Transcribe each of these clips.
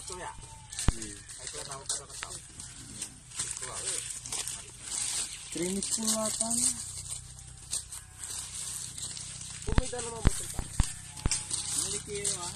ya. Ay tahu kada tahu. Krimis pula kan. Kumida naman mo ito. Miliki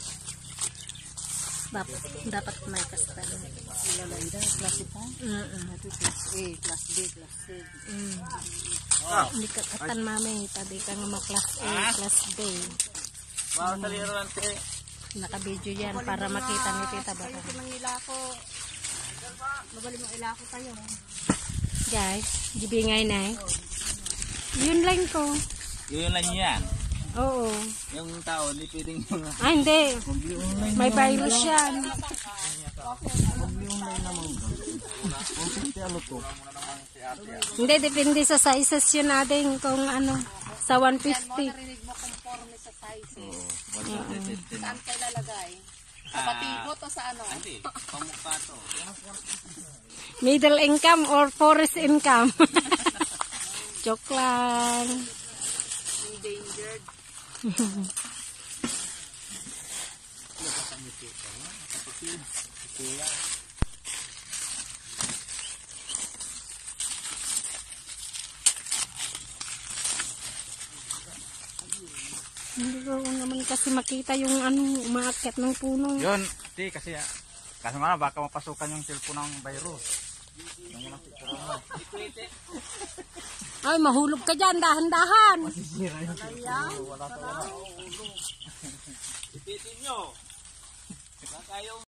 dapat may kastan. Ilalanda, klase pa? Ito class A, class B, class C. Hindi ka katan mami, tabi ka nga class A, class B. Wow, taliran te. Naka-video yan para makita ni tita ba. Ito ng ilako. Mabalik mo ilako tayo. Guys, gibingay na eh. Yun lang ko. Yun lang yan. Oo. Yung tao, di pwedeng yung... Ah, hindi. May virus yan. Hindi, depende sa sizes yun natin kung ano. Sa 150. Narinig mo conforme sa sizes. Saan kayo lalagay? Sa patibot o sa ano? Hindi, pamukha to. Middle income or forest income. Joke lang. Endangered. Hindi ko naman kasi makita yung ano, umaakyat ng puno. Yun, di kasi kasi nga baka mapasukan yung cellphone ng virus. Ay, mahulog ka dyan, dahan-dahan. Masisira yung cellphone. Wala. Ipitin nyo. Baka yung